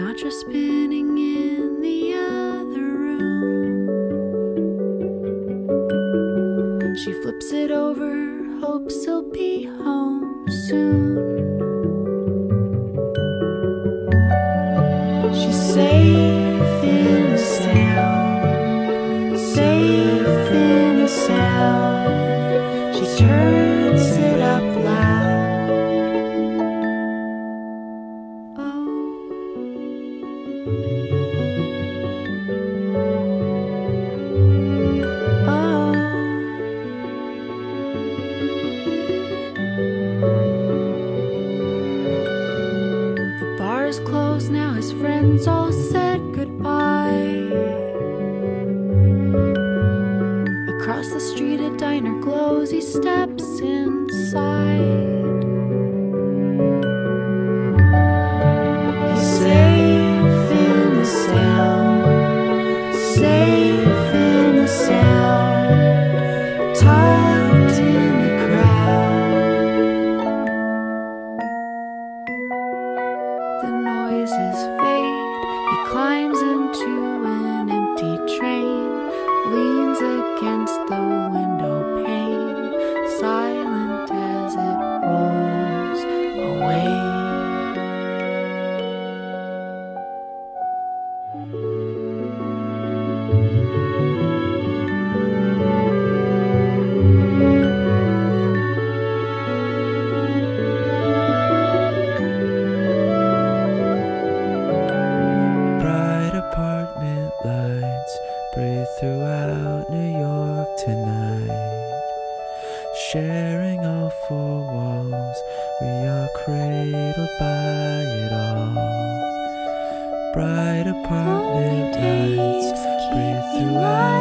mattress spinning in the other room. She flips it over, hopes he'll be home soon. She's safe in the sound, safe in the sound. She turns it up loud. Oh. Oh. The bar is closed now, his friends all said goodbye. Across the street a diner glows, he steps inside. He's safe in the sound, safe in the sound, tucked in the crowd. The noises fade, he climbs into an empty train, leans against the window pane, silent as it rolls away. Bright apartment lights breathe throughout New York tonight. Sharing all four walls, we are cradled by it all. Bright apartment lights breathe throughout